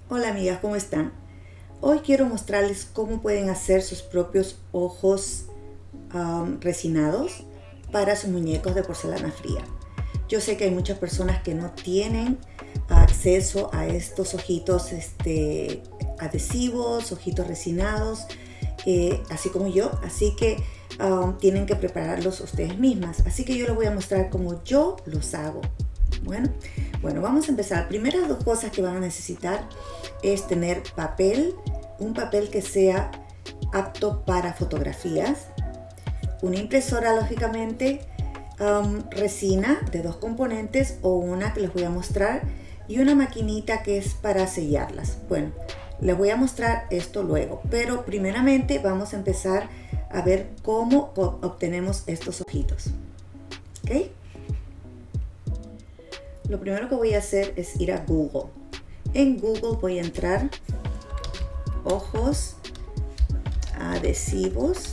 Hola amigas, ¿cómo están? Hoy quiero mostrarles cómo pueden hacer sus propios ojos resinados para sus muñecos de porcelana fría. Yo sé que hay muchas personas que no tienen acceso a estos ojitos adhesivos, ojitos resinados, así como yo, así que tienen que prepararlos ustedes mismas. Así que yo les voy a mostrar cómo yo los hago. Bueno, vamos a empezar. Primeras dos cosas que van a necesitar es tener papel, un papel que sea apto para fotografías, una impresora lógicamente, resina de 2 componentes o una que les voy a mostrar y una maquinita que es para sellarlas. Bueno, les voy a mostrar esto luego, pero primeramente vamos a empezar a ver cómo obtenemos estos ojitos. ¿Ok? Lo primero que voy a hacer es ir a Google. En Google voy a entrar ojos adhesivos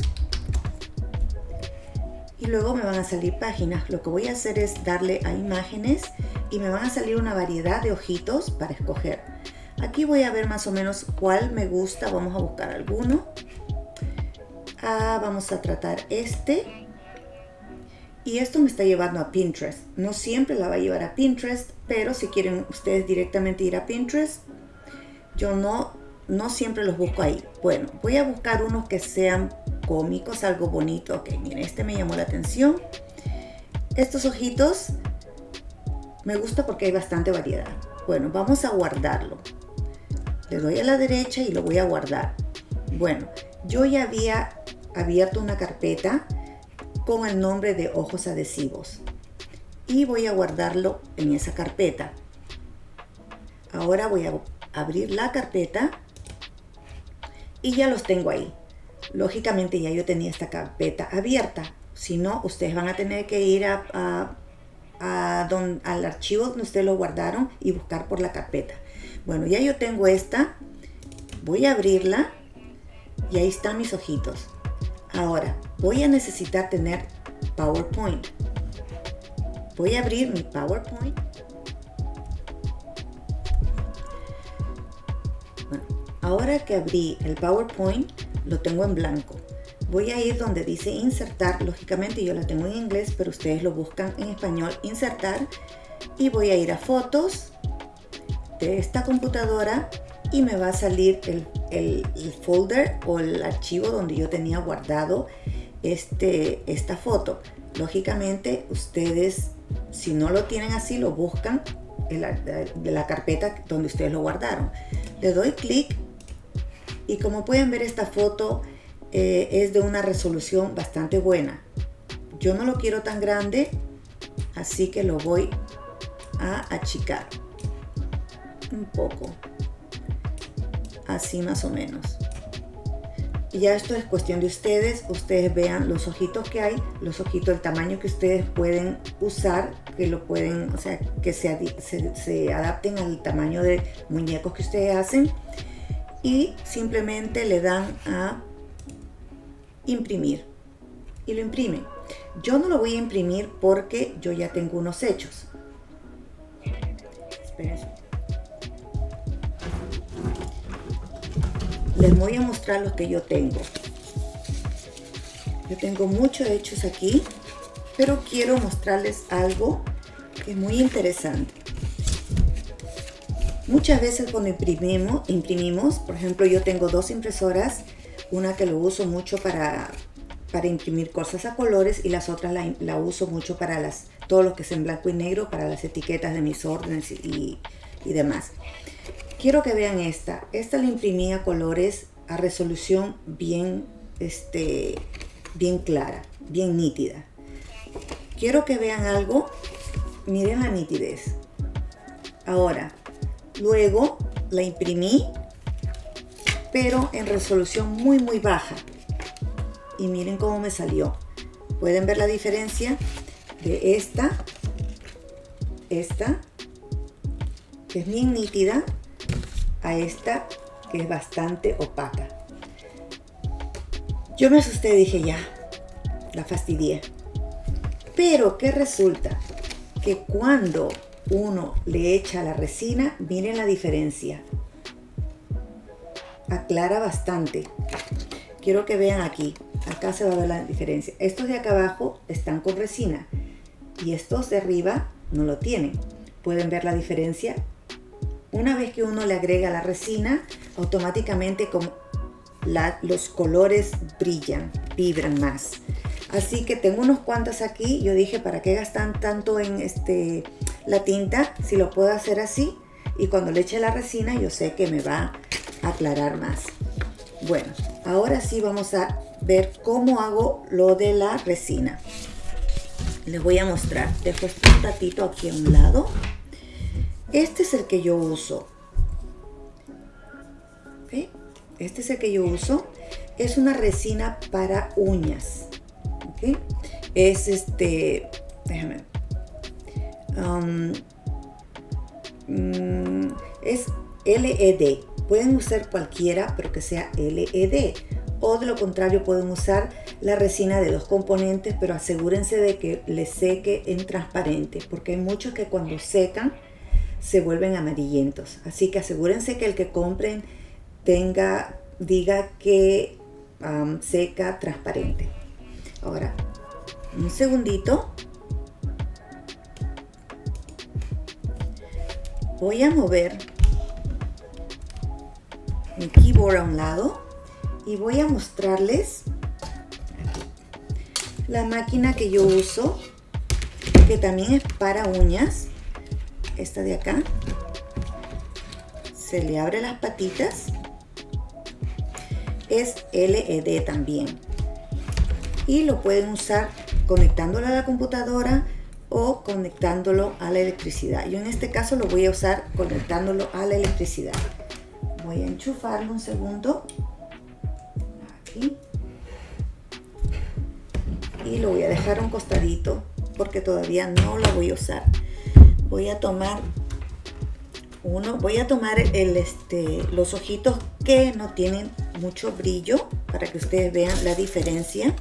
y luego me van a salir páginas. Lo que voy a hacer es darle a imágenes y me van a salir una variedad de ojitos para escoger. Aquí voy a ver más o menos cuál me gusta. Vamos a buscar alguno. Vamos a tratar este. Y esto me está llevando a Pinterest. No siempre la va a llevar a Pinterest, pero si quieren ustedes directamente ir a Pinterest, yo no siempre los busco ahí. Bueno, voy a buscar unos que sean cómicos, algo bonito. Ok, miren, este me llamó la atención. Estos ojitos me gusta porque hay bastante variedad. Bueno, vamos a guardarlo. Le doy a la derecha y lo voy a guardar. Bueno, yo ya había abierto una carpeta con el nombre de ojos adhesivos y voy a guardarlo en esa carpeta. Ahora voy a abrir la carpeta y ya los tengo ahí. Lógicamente ya yo tenía esta carpeta abierta, si no ustedes van a tener que ir al archivo donde ustedes lo guardaron y buscar por la carpeta. Bueno, ya yo tengo esta, voy a abrirla y ahí están mis ojitos. Ahora voy a necesitar tener PowerPoint. Voy a abrir mi PowerPoint. Bueno, ahora que abrí el PowerPoint, lo tengo en blanco. Voy a ir donde dice insertar. Lógicamente yo la tengo en inglés, pero ustedes lo buscan en español, insertar. Y voy a ir a fotos de esta computadora y me va a salir el folder o el archivo donde yo tenía guardado esta foto. Lógicamente ustedes, si no lo tienen así, lo buscan de la carpeta donde ustedes lo guardaron. Le doy clic y como pueden ver, esta foto es de una resolución bastante buena. Yo no lo quiero tan grande, así que lo voy a achicar un poco, así más o menos. Y ya esto es cuestión de ustedes. Ustedes vean los ojitos que hay, los ojitos, el tamaño que ustedes pueden usar, que lo pueden, o sea, que se adapten al tamaño de muñecos que ustedes hacen. Y simplemente le dan a imprimir y lo imprimen. Yo no lo voy a imprimir porque yo ya tengo unos hechos. Esperen. Les voy a mostrar los que yo tengo. Yo tengo muchos hechos aquí, pero quiero mostrarles algo que es muy interesante. Muchas veces cuando imprimimos, por ejemplo, yo tengo 2 impresoras, una que lo uso mucho para imprimir cosas a colores y las otras la uso mucho para todo lo que es en blanco y negro, para las etiquetas de mis órdenes y demás. Quiero que vean esta la imprimí a colores a resolución bien clara, bien nítida. Quiero que vean algo, miren la nitidez. Ahora, luego la imprimí, pero en resolución muy baja. Y miren cómo me salió. Pueden ver la diferencia de esta, que es bien nítida, a esta que es bastante opaca. Yo me asusté, dije ya, la fastidié. Pero ¿qué resulta? Que cuando uno le echa la resina, miren la diferencia. aclara bastante. Quiero que vean aquí. Acá se va a ver la diferencia. Estos de acá abajo están con resina y estos de arriba no lo tienen. Pueden ver la diferencia. Una vez que uno le agrega la resina, automáticamente los colores brillan, vibran más. Así que tengo unos cuantos aquí. Yo dije, ¿para qué gastan tanto en la tinta? Si lo puedo hacer así, y cuando le eche la resina yo sé que me va a aclarar más. Bueno, ahora sí vamos a ver cómo hago lo de la resina. Les voy a mostrar. Dejo este platito aquí a un lado. Este es el que yo uso. ¿Okay? Este es el que yo uso. Es una resina para uñas. ¿Okay? Es déjame. Es LED. Pueden usar cualquiera, pero que sea LED. O de lo contrario, pueden usar la resina de 2 componentes, pero asegúrense de que les seque en transparente, porque hay muchos que cuando secan se vuelven amarillentos. Así que asegúrense que el que compren diga que seca transparente. Ahora, un segundito. Voy a mover mi keyboard a un lado y voy a mostrarles la máquina que yo uso, que también es para uñas. Esta de acá, se le abre las patitas, es LED también, y lo pueden usar conectándolo a la computadora o conectándolo a la electricidad. Yo en este caso lo voy a usar conectándolo a la electricidad. Voy a enchufarlo un segundo aquí y lo voy a dejar a un costadito porque todavía no lo voy a usar. Voy a tomar los ojitos que no tienen mucho brillo para que ustedes vean la diferencia.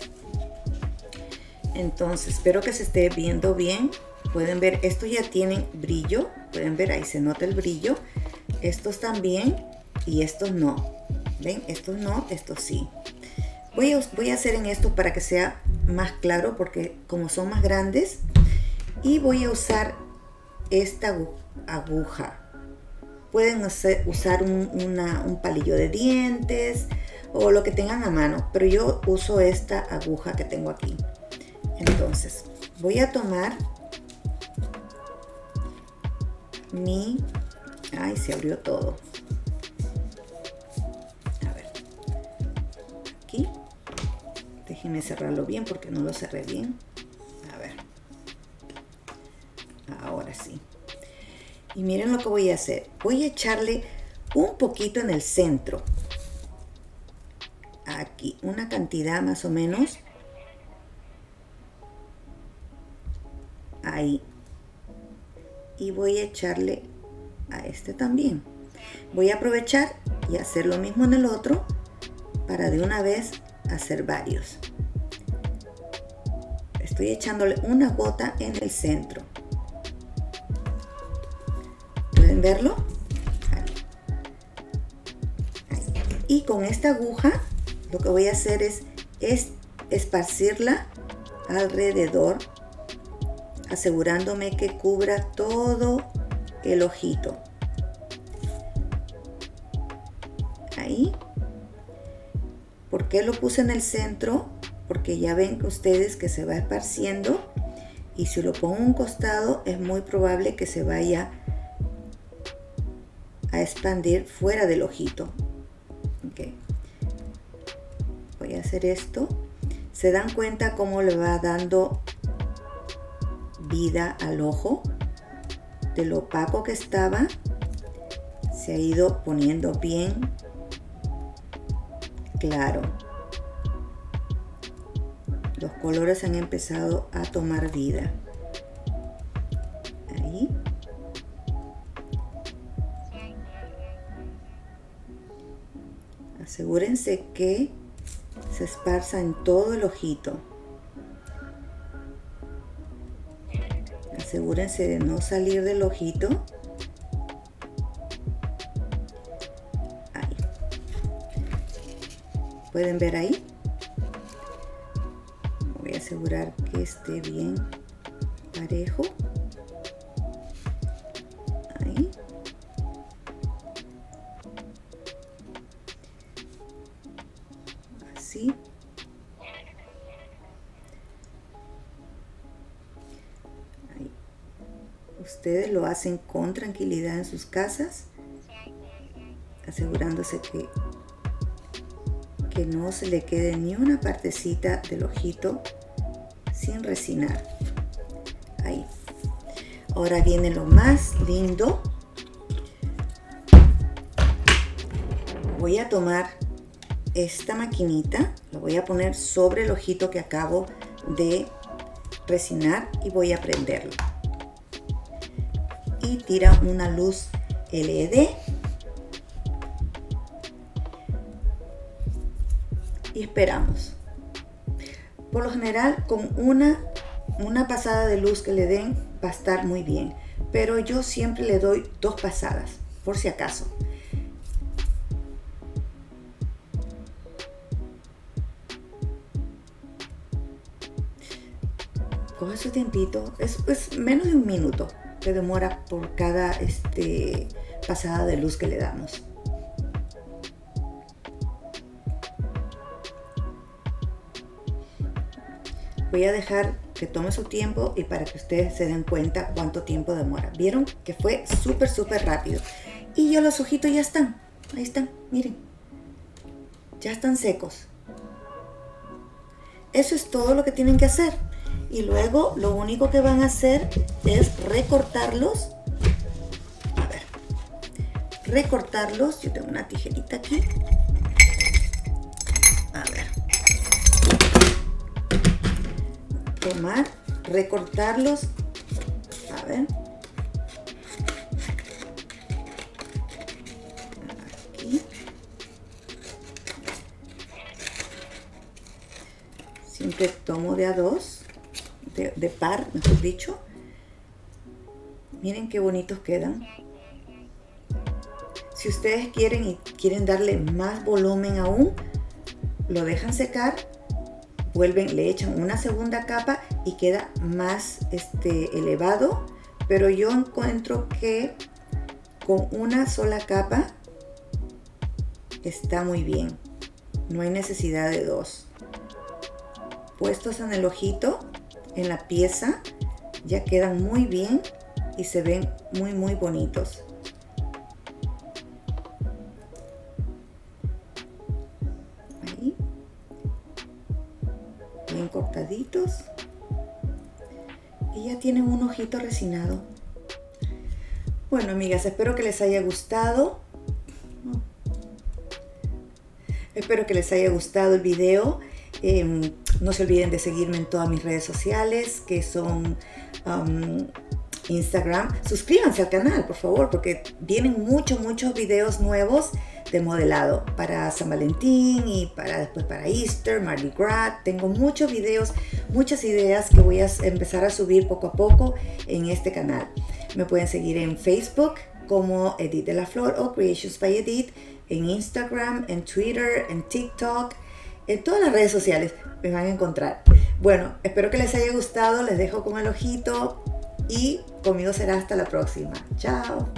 Entonces espero que se esté viendo bien. Pueden ver, estos ya tienen brillo, pueden ver, ahí se nota el brillo. Estos también y estos no. ¿Ven? Estos no, estos sí. Voy a hacer en estos para que sea más claro, porque como son más grandes, y voy a usar esta aguja. Pueden usar un palillo de dientes o lo que tengan a mano, pero yo uso esta aguja que tengo aquí. Entonces voy a tomar ay, se abrió todo. A ver, aquí déjenme cerrarlo bien porque no lo cerré bien. A ver, ahora sí. Y miren lo que voy a hacer. Voy a echarle un poquito en el centro. Aquí, una cantidad más o menos. Ahí. Y voy a echarle a este también. Voy a aprovechar y hacer lo mismo en el otro para de una vez hacer varios. Estoy echándole una gota en el centro. ¿Pueden verlo? Ahí. Ahí. Y con esta aguja lo que voy a hacer es esparcirla alrededor, asegurándome que cubra todo el ojito. Ahí. ¿Por qué lo puse en el centro? Porque ya ven que ustedes que se va esparciendo, y si lo pongo a un costado es muy probable que se vaya a expandir fuera del ojito. Okay. Voy a hacer esto. ¿Se dan cuenta cómo le va dando vida al ojo? De lo opaco que estaba, se ha ido poniendo bien claro. Los colores han empezado a tomar vida. Ahí. Asegúrense que se esparza en todo el ojito. Asegúrense de no salir del ojito. Ahí. pueden ver ahí. Voy a asegurar que esté bien parejo. Ahí. Así. Ahí. Ustedes lo hacen con tranquilidad en sus casas, asegurándose que no se le quede ni una partecita del ojito sin resinar. Ahí. Ahora viene lo más lindo. Voy a tomar esta maquinita, la voy a poner sobre el ojito que acabo de resinar y voy a prenderlo. Y tira una luz LED. Y esperamos. Por lo general, con una pasada de luz que le den va a estar muy bien, pero yo siempre le doy 2 pasadas por si acaso. Coge su tiempito, es menos de 1 minuto que demora por cada pasada de luz que le damos. Voy a dejar que tome su tiempo y para que ustedes se den cuenta cuánto tiempo demora. ¿Vieron? Que fue súper rápido. Y ya los ojitos ya están. Ahí están, miren. Ya están secos. Eso es todo lo que tienen que hacer. Y luego lo único que van a hacer es recortarlos. A ver. Recortarlos. Yo tengo una tijerita aquí. A ver. Tomar, recortarlos, a ver, aquí, siempre tomo de a 2, de par, mejor dicho. Miren qué bonitos quedan. Si ustedes quieren darle más volumen aún, lo dejan secar. Vuelven, le echan una segunda capa y queda más elevado, pero yo encuentro que con una sola capa está muy bien, no hay necesidad de 2. Puestos en el ojito, en la pieza, ya quedan muy bien y se ven muy bonitos. Bien cortaditos y ya tienen un ojito resinado. Bueno, amigas, espero que les haya gustado. Espero que les haya gustado el video. No se olviden de seguirme en todas mis redes sociales, que son Instagram. Suscríbanse al canal, por favor, porque vienen muchos videos nuevos de modelado para San Valentín y después para Easter, Mardi Gras. Tengo muchos videos, muchas ideas que voy a empezar a subir poco a poco en este canal. Me pueden seguir en Facebook como Edith de la Flor o Creations by Edith, en Instagram, en Twitter, en TikTok, en todas las redes sociales me van a encontrar. Bueno, espero que les haya gustado, les dejo con el ojito y conmigo será hasta la próxima. Chao.